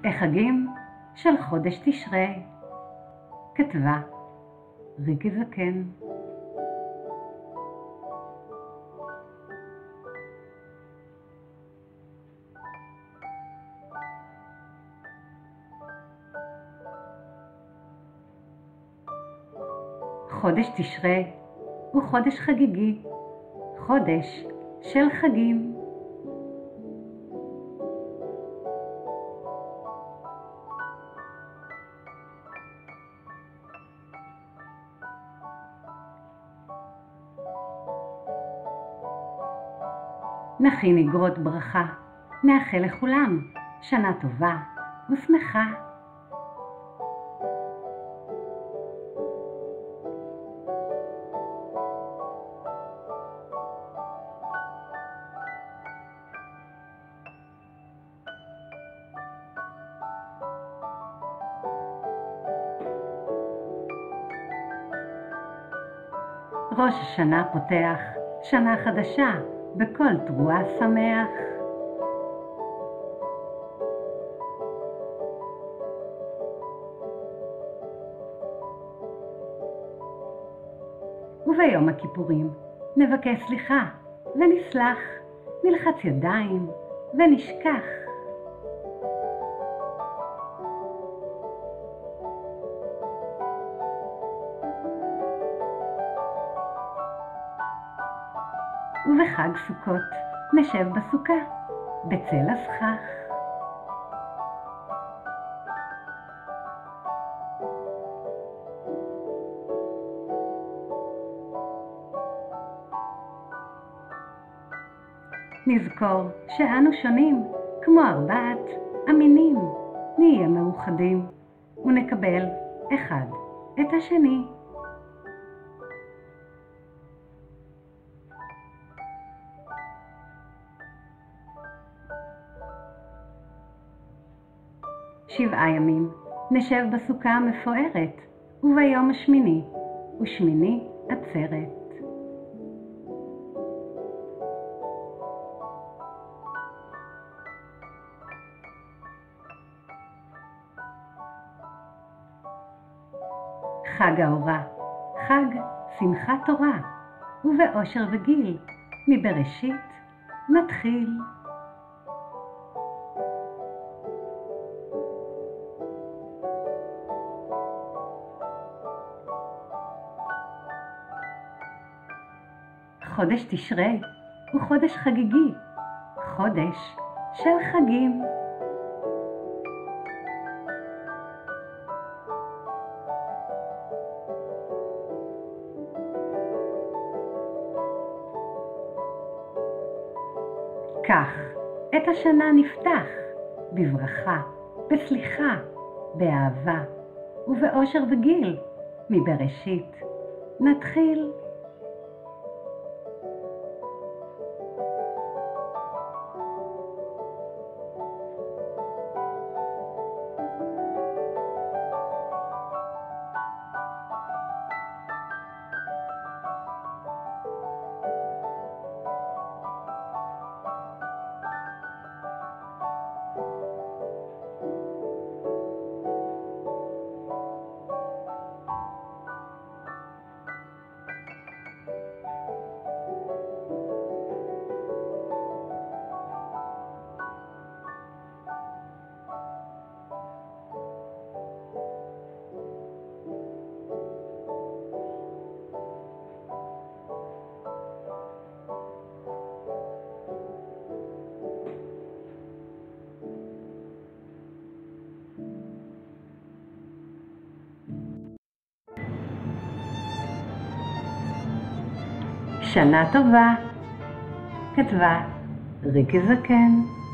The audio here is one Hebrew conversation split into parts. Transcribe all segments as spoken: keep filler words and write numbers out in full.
החגים של חודש תשרי. כתבה ריקי זקן. חודש תשרי הוא חודש חגיגי, חודש של חגים. נכין איגרות ברכה, נאחל לכולם שנה טובה ושמחה. ראש השנה פותח שנה חדשה בכל תרועה שמח. וביום הכיפורים נבקש סליחה ונסלח, נלחץ ידיים ונשכח. ובחג סוכות נשב בסוכה בצל הסכך. נזכור שאנו שונים כמו ארבעת המינים, נהיה מאוחדים ונקבל אחד את השני. שבעה ימים נשב בסוכה המפוארת, וביום השמיני ושמיני עצרת. חג האורה, חג שמחת תורה, ובאושר וגיל מבראשית מתחיל. חודש תשרי הוא חודש חגיגי, חודש של חגים. כך את השנה נפתח בברכה, בסליחה, באהבה ובאושר וגיל מבראשית נתחיל. שנה טובה. כתבה ריקי זקן.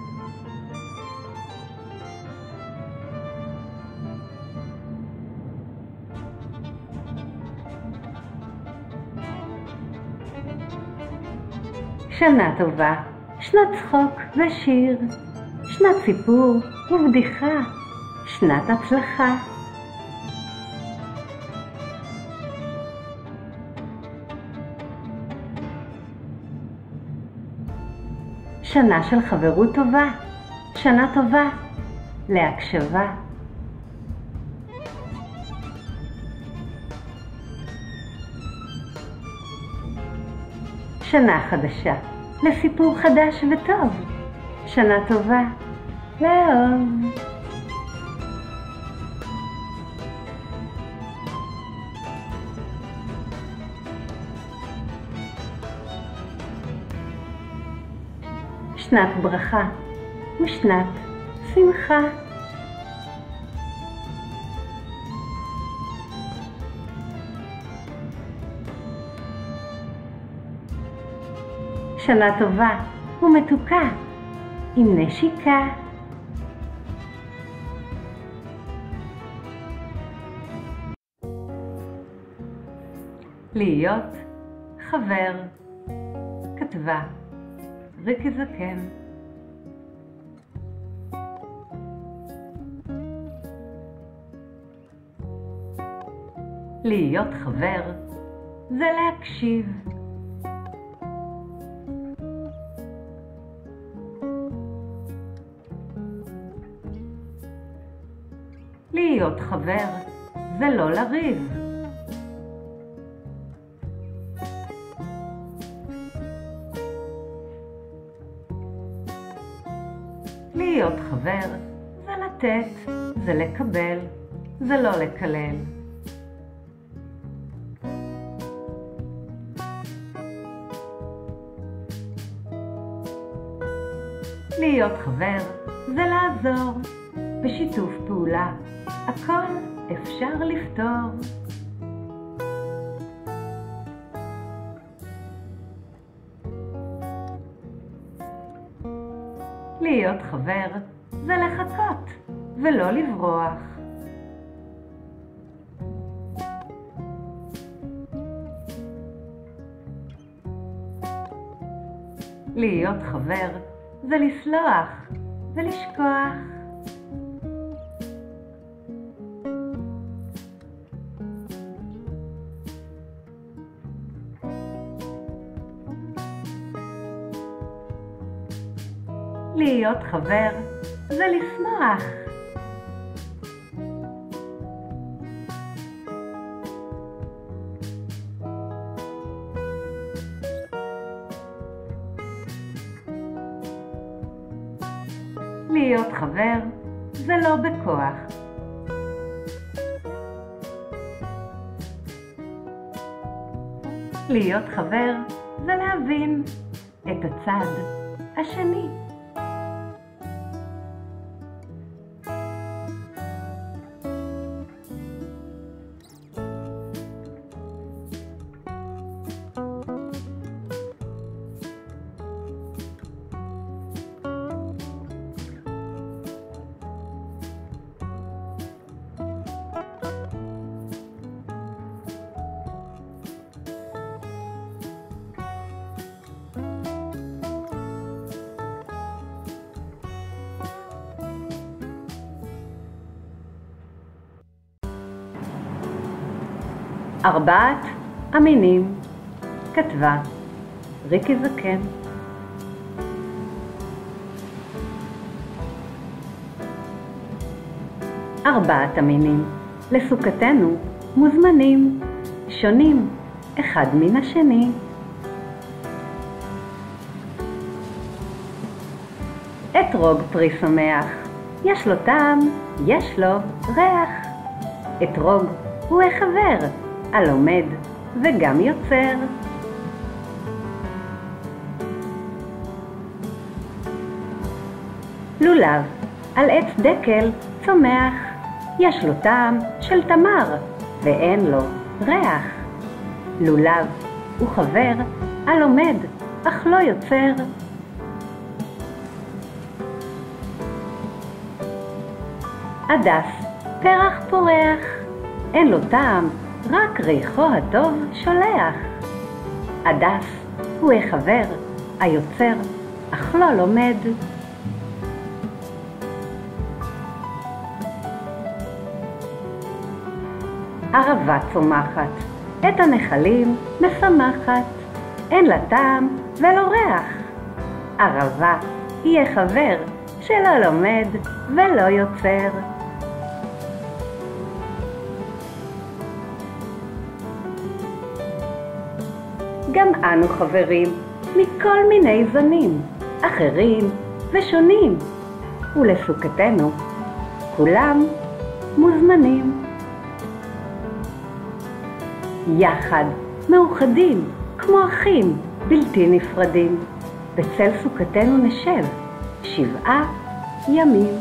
שנה טובה, שנת צחוק ושיר, שנת סיפור ובדיחה, שנת הצלחה. שנה של חברות טובה, שנה טובה, להקשבה. שנה חדשה, לסיפור חדש וטוב. שנה טובה, לאהוב. שנת ברכה ושנת שמחה. שנה טובה ומתוקה עם נשיקה. להיות חבר. כתבה ריקי זקן. להיות חבר זה להקשיב. להיות חבר זה לא לריב. להיות חבר זה לתת, זה לקבל, זה לא לקלל. להיות חבר זה לעזור, בשיתוף פעולה, הכל אפשר לפתור. להיות חבר זה לחכות ולא לברוח. להיות חבר זה לסלוח ולשכוח. להיות חבר זה לשמוח. להיות חבר זה לא בכוח. להיות חבר זה להבין את הצד השני. ארבעת המינים. כתבה ריקי זקן. ארבעת המינים לסוכתנו מוזמנים, שונים אחד מן השני. אתרוג פרי שמח, יש לו טעם, יש לו ריח. אתרוג הוא החבר, הלומד וגם יוצר. לולב על עץ דקל צומח, יש לו טעם של תמר ואין לו ריח. לולב הוא חבר, הלומד אך לא יוצר. הדס פרח פורח, אין לו טעם, רק ריחו הטוב שולח. הדס הוא החבר, היוצר, אך לא לומד. ערבה צומחת, את הנחלים משמחת, אין לה טעם ולא ריח. ערבה היא החבר שלא לומד ולא יוצר. גם אנו חברים מכל מיני זנים, אחרים ושונים, ולסוכתנו כולם מוזמנים. יחד מאוחדים כמו אחים בלתי נפרדים, בצל סוכתנו נשב שבעה ימים.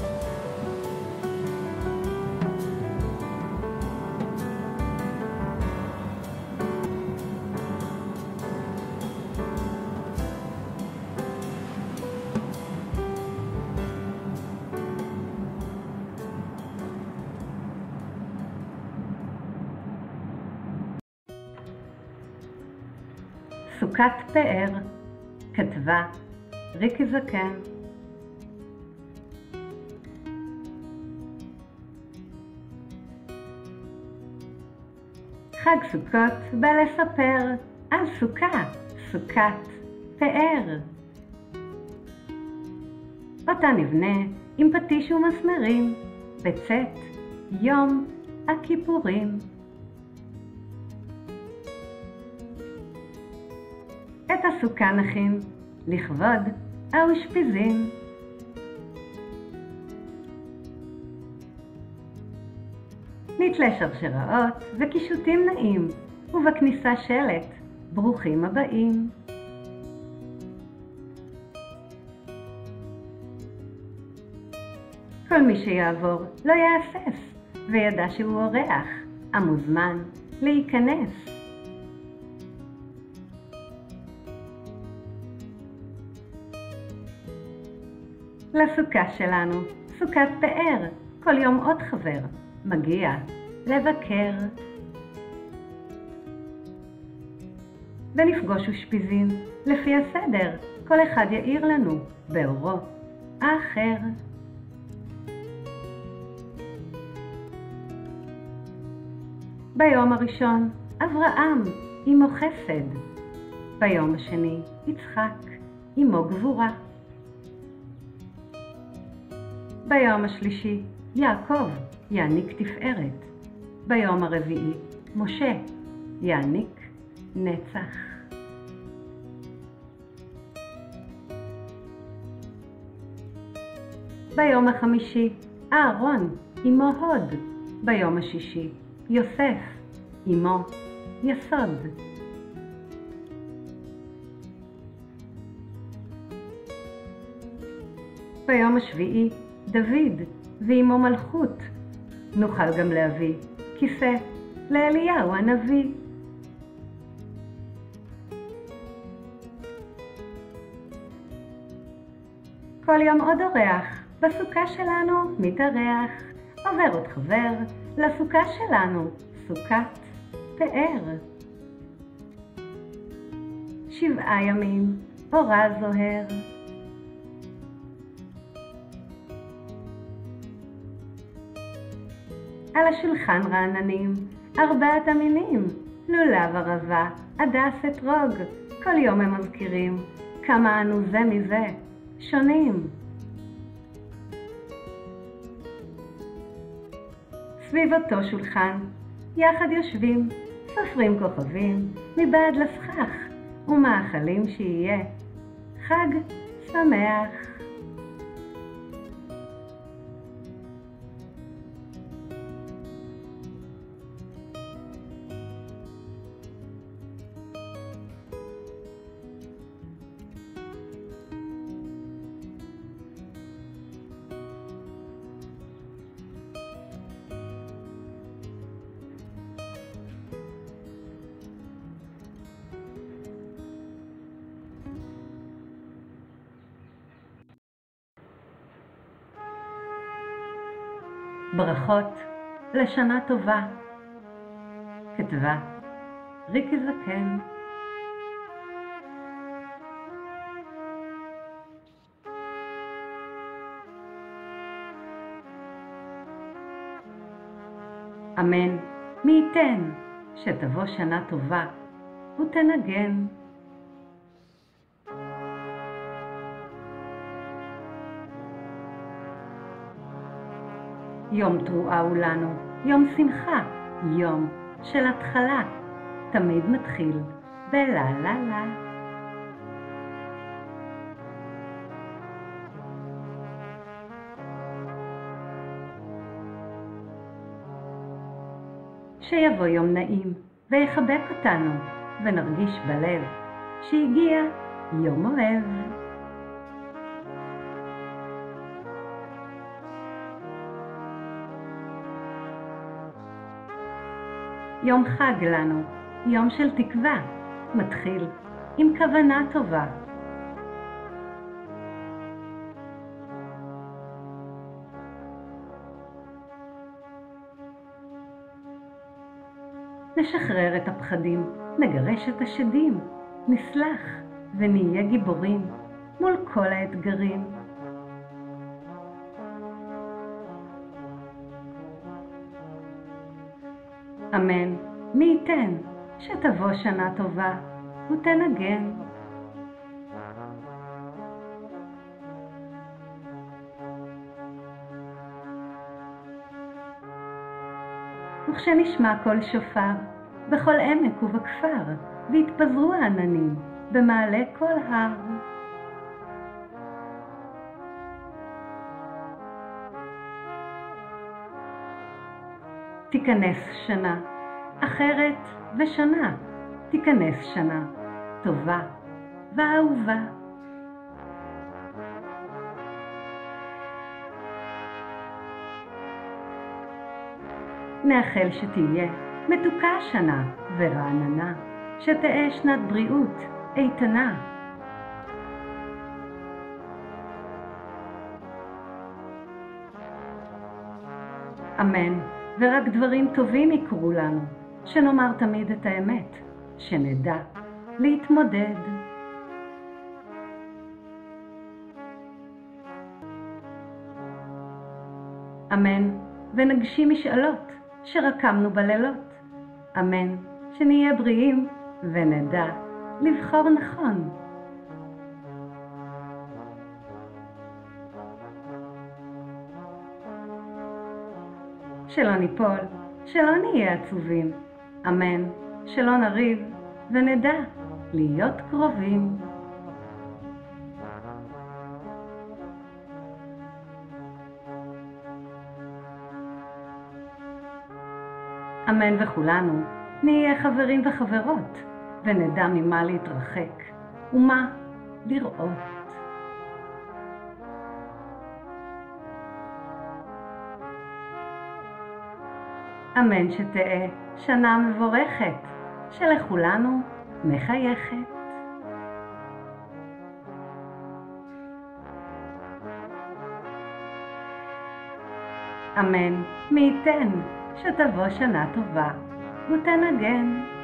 סוכת פאר, כתבה ריקי זקן. חג סוכות בא לספר על סוכה, סוכת פאר. אותה נבנה עם פטיש ומסמרים בצאת יום הכיפורים. את הסוכה נכין לכבוד האושפיזין. נתלה שרשראות וקישוטים נעים, ובכניסה שלט ברוכים הבאים. כל מי שיעבור לא יאסף וידע שהוא אורח המוזמן להיכנס. לסוכה שלנו, סוכת פאר, כל יום עוד חבר מגיע לבקר. ונפגוש אושפיזין לפי הסדר, כל אחד יאיר לנו באורו האחר. ביום הראשון אברהם עמו חסד, ביום השני יצחק עמו גבורה, ביום השלישי יעקב יעניק תפארת, ביום הרביעי משה יעניק נצח. ביום החמישי אהרון עמו הוד, ביום השישי יוסף עמו יסוד. ביום השביעי דוד ועמו מלכות, נוכל גם להביא כיסא לאליהו הנביא. כל יום עוד אורח בסוכה שלנו מתארח, עובר עוד חבר לסוכה שלנו, סוכת פאר. שבעה ימים אורה זוהר, על השולחן רעננים ארבעת המינים, לולב ערבה, הדס אתרוג, כל יום הם מזכירים כמה אנו זה מזה שונים. סביב אותו שולחן יחד יושבים, סופרים כוכבים מבעד לסכך, ומאכלים שיהיה חג שמח. ברכות לשנה טובה, כתבה ריקי זקן. אמן, מי ייתן שתבוא שנה טובה ותנגן. יום תרועה הוא לנו, יום שמחה, יום של התחלה, תמיד מתחיל בלה לה לה. שיבוא יום נעים ויחבק אותנו, ונרגיש בלב שהגיע יום אוהב. יום חג לנו, יום של תקווה, מתחיל עם כוונה טובה. נשחרר את הפחדים, נגרש את השדים, נסלח ונהיה גיבורים מול כל האתגרים. אמן, מי ייתן שתבוא שנה טובה ותנגן. וכשנשמע קול שופר בכל עמק ובכפר, והתפזרו העננים במעלה כל הר. תיכנס שנה אחרת ושנה, תיכנס שנה טובה ואהובה. נאחל שתהיה מתוקה שנה ורעננה, שתהיה שנת בריאות איתנה. אמן, ורק דברים טובים יקרו לנו, שנאמר תמיד את האמת, שנדע להתמודד. אמן, ונגשים משאלות שרקמנו בלילות. אמן, שנהיה בריאים ונדע לבחור נכון. שלא ניפול, שלא נהיה עצובים. אמן, שלא נריב ונדע להיות קרובים. אמן, וכולנו נהיה חברים וחברות, ונדע ממה להתרחק ומה לראות. אמן, שתהיה שנה מבורכת, שלכולנו מחייכת. אמן, מי ייתן שתבוא שנה טובה ותנגן.